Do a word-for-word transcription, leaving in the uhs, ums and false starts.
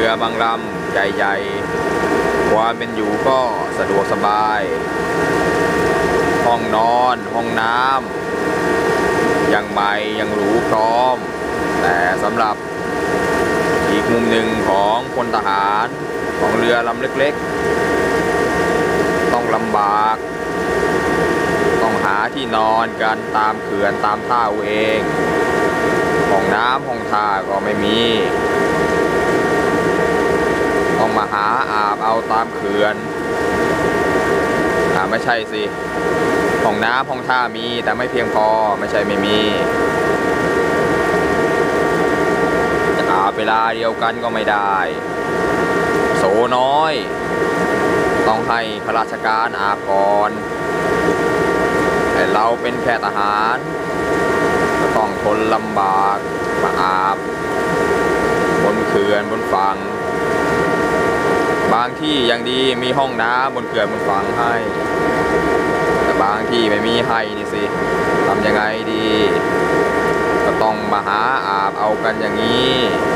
รือบางลำใหญ่ๆความเป็นอยู่ก็สะดวกสบายห้องนอนห้องน้ำยังใหม่ยังหรูพร้อมแต่สำหรับอีกมุมหนึ่งของพลทหารของเรือลำเล็กๆต้องลำบากต้องหาที่นอนกันตามเขื่อนตามท่าเองห้องน้ำห้องท่าก็ไม่มีต้องมาหาอาบเอาตามเขื่อนอ่าไม่ใช่สิห้องน้ำห้องท่ามีแต่ไม่เพียงพอไม่ใช่ไม่มีจะอาบเวลาเดียวกันก็ไม่ได้โสน้อยต้องให้ข้าราชการอาบก่อนแต่เราเป็นแค่ทหารก็ต้องทนลำบากมาอาบบนเขื่อนบนฝั่งบางที่ยังดีมีห้องน้ำบนเขื่อนบนฝั่งให้แต่บางที่ไม่มีให้นี่สิทำยังไงดีก็ต้องมาหาอาบเอากันอย่างนี้